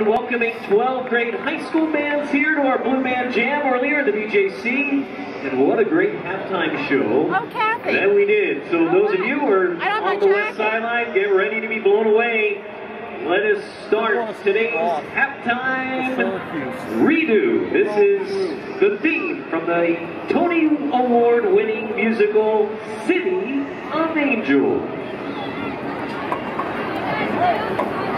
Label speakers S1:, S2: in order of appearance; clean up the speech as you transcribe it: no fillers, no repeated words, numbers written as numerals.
S1: and welcoming 12th grade high school bands here to our Blue Band Jam earlier at the BJC. And what a great halftime show
S2: Oh, Kathy.
S1: that we did. So those of you who are on the west
S2: jacket.
S1: sideline, get ready to be blown away. Let us start today's halftime redo. This is the theme from the Tony Award-winning musical City of Angels.